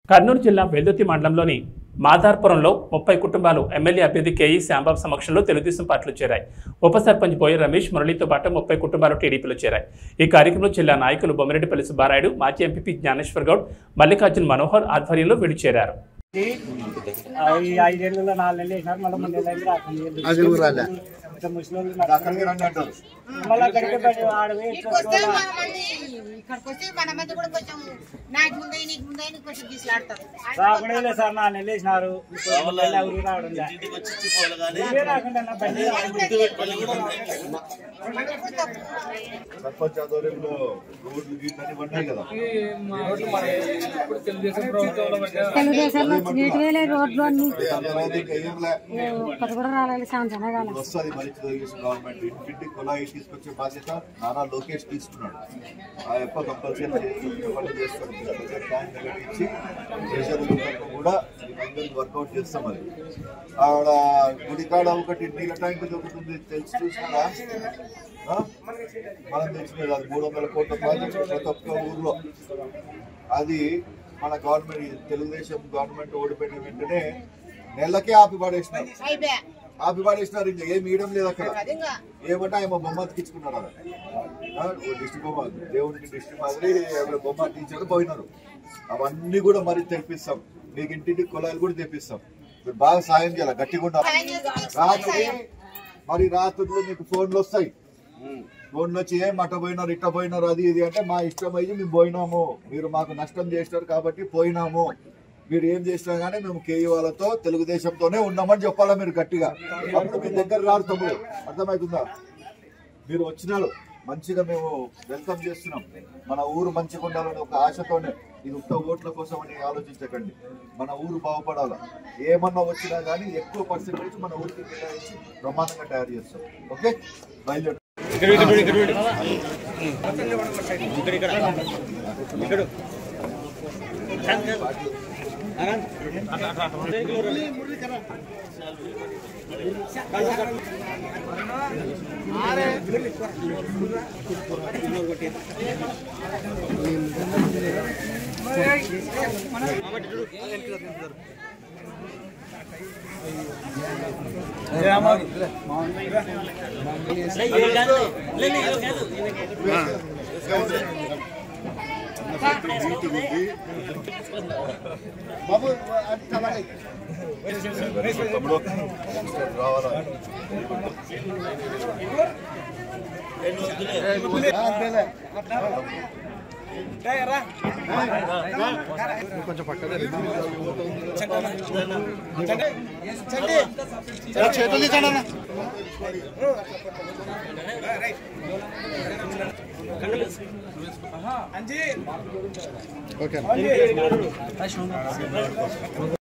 కర్నూలు జిల్లా వెల్దుర్తి మండలంలోని మాదార్పురంలో 30 కుటుంబాలు ఎమ్మెల్యే అభ్యర్థి కేఈ శ్యాంబాబు సమక్షంలో తెలుగుదేశం పార్టీలో చేరాయి. ఉప సర్పంచ్ బోయ రమేష్ మురళితో పాటు 30 కుటుంబాలు టీడీపీలో చేరాయి. ఈ కార్యక్రమంలో జిల్లా నాయకులు బొమ్మిరెడ్డిపల్లి సుబ్బారాయుడు, మాజీ ఎంపీ జ్ఞానేశ్వర్ గౌడ్, మల్లికార్జున్ మనోహర్ ఆధ్వర్యంలో వీళ్ళు చేరారు. సర్పంచ్ ఆధ్వర్యంలో రోడ్లు గీట్లన్నీ పడ్డాయి కదా. వస్తుంది మరి గవర్నమెంట్ ఇంటింటికి కుళాయి తీసుకొచ్చే బాధ్యత నారా లోకేష్ తీసుకున్నాడు. ఆ యొక్క కంపల్సరీ పని చేస్తాడు. ట్యాంక్ కట్టించి కూడా వర్కౌట్ చేస్తాం. అది ఆడ గుడికాడ ఒకటి నీళ్ళ ట్యాంక్ దొరుకుతుంది తెలిసి చూసినారా? మనం తెచ్చినది అది 300 కోట్ల ప్రాజెక్ట్ ప్రతి ఒక్క ఊర్లో. అది మన గవర్నమెంట్ తెలుగుదేశం గవర్నమెంట్ ఓడిపోయిన వెంటనే నెలకే ఆపిపడేసినారు. ఇంకా ఏం ఇయడం లేదు అక్కడ. ఏమంటే ఆయన బొమ్మ అతికించుకున్నారు. అలా డిస్ట్రిక్ట్ బొమ్మ దేవుడికి డిస్ట్రిక్ట్ మాదిరి బొమ్మ అతికించారు పోయినారు. అవన్నీ కూడా మరి తెప్పిస్తాం. మీకు ఇంటింటికి కుళాయిలు కూడా తెప్పిస్తాం. మీరు బాగా సాయం చేయాలి, గట్టిగా ఉండాలి. రాత్రులు మీకు ఫోన్లు వస్తాయి. ఫోన్లు వచ్చి ఏం అట్ట పోయినారు ఇట్ట పోయినారు అది ఇది అంటే మా ఇష్టం అయ్యి మేము పోయినాము, మీరు మాకు నష్టం చేసినారు కాబట్టి పోయినాము, మీరు ఏం చేసినా కానీ మేము కేఈ వాళ్ళతో తెలుగుదేశంతోనే ఉన్నామని చెప్పాలా మీరు గట్టిగా. అప్పుడు మీ దగ్గర రాదు తమ్ముడు, అర్థమవుతుందా? మీరు వచ్చినారు మంచిగా మేము వెల్కమ్ చేస్తున్నాం. మన ఊరు మంచిగా ఉండాలని ఒక ఆశతోనే. ఇది ఉత్త ఓట్ల కోసం అని ఆలోచించకండి. మన ఊరు బాగుపడాలా. ఏమన్నా వచ్చినా కానీ ఎక్కువ పర్సెంటేజ్ మన ఊరికి కేటాయించి బ్రహ్మాండంగా తయారు చేస్తాం. ఓకే, బయలుదేరు. బాబు కొంచెం పక్కన చేతులు తీసండి. ఓకే.